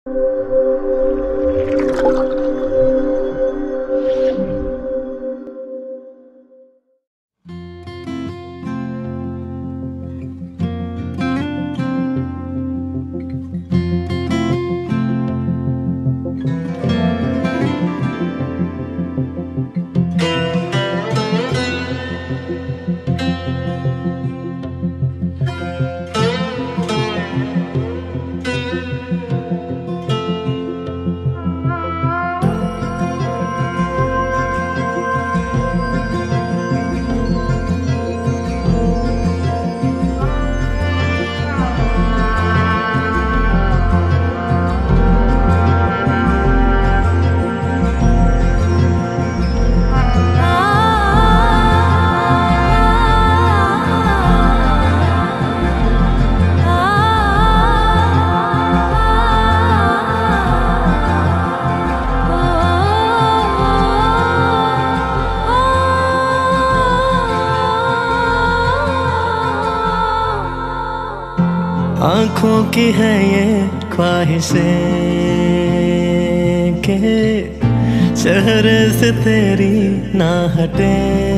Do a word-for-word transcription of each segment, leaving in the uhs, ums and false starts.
आँखों की है ये ख्वाहिशें के चेहरे से तेरी ना हटे,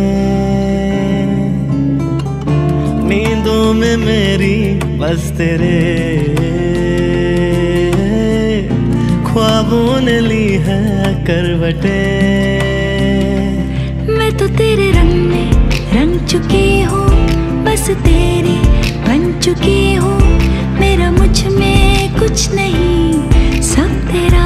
नींदों में मेरी बस तेरे ख्वाबों ने ली है करवटे। मैं तो तेरे रंग में रंग चुकी हूँ, बस तेरी बन चुकी हूँ। मेरा मुझ में कुछ नहीं, सब तेरा।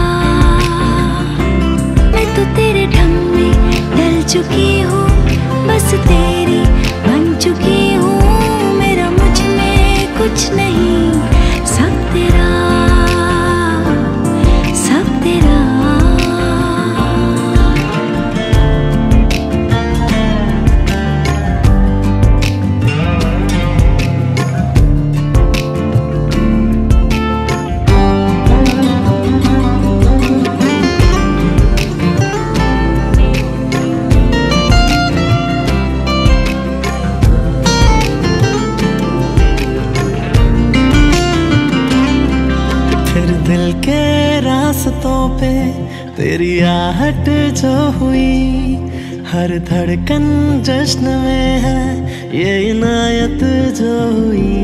मैं तो तेरे ढंग में ढल चुकी हूँ, बस तेरी बन चुकी हूँ। मेरा मुझ में कुछ नहीं, सब तेरा, सब तेरा। दिल के रास्तों पे तेरी आहट जो हुई, हर धड़कन जश्न में है ये इनायत जो हुई।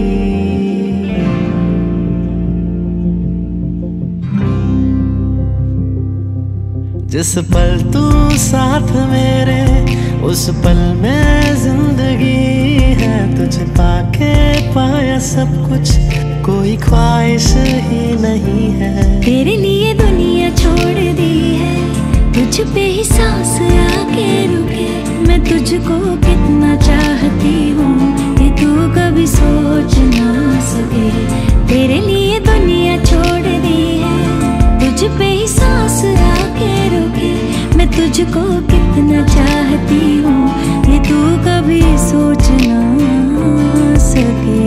जिस पल तू साथ मेरे, उस पल में जिंदगी है। तुझे पाके पाया सब कुछ, कोई ख्वाहिश ही नहीं है। तेरे लिए दुनिया छोड़ दी है, तुझ पे ही सांस आके रुके। मैं तुझको कितना चाहती हूँ, ये तू कभी सोच ना सके। तेरे लिए दुनिया छोड़ दी है, तुझ पे ही सांस आके रुके। मैं तुझको कितना चाहती हूँ, ये तू कभी सोच ना सके।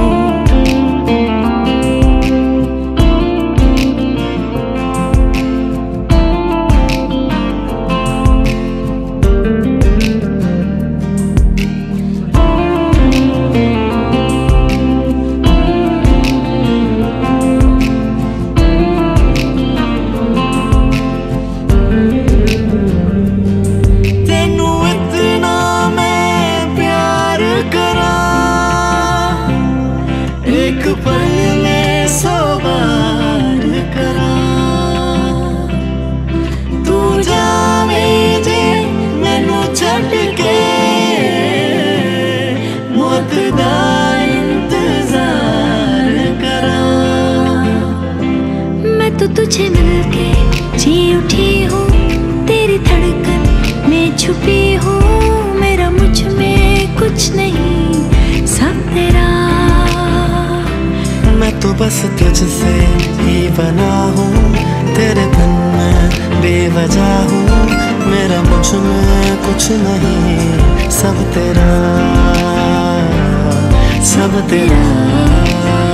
तो तुझे मिलके जी उठी हूँ, तेरी धड़कन में छुपी हूँ। मेरा मुझ में कुछ नहीं, सब तेरा। मैं तो बस तुझसे ही बना हूँ, तेरे बिन मैं बेवजह हूँ। मेरा मुझ में कुछ नहीं, सब तेरा, सब तेरा।